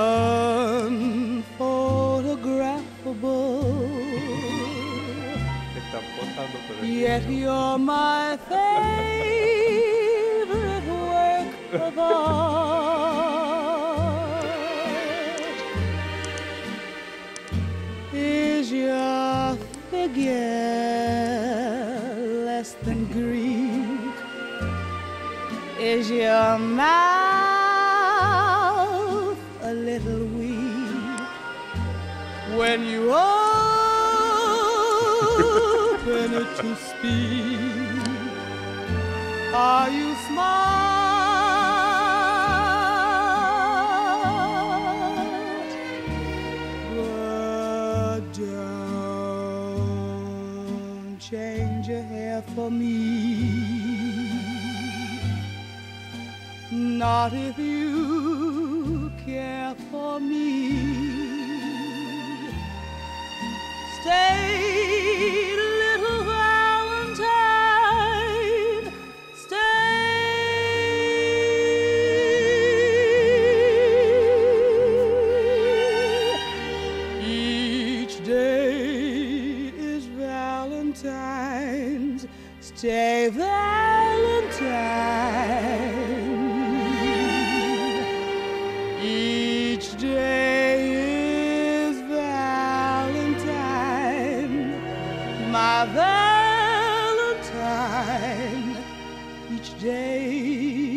unphotographable, yet you're my favorite work of art. Is your figure less than Greek? Is your mouth a little weak when you open it to speak? Are you smart? But don't change your hair for me. Not if you care for me. Stay, little Valentine, stay. Each day is Valentine's. Stay, Valentine. Each day is Valentine, my Valentine. Each day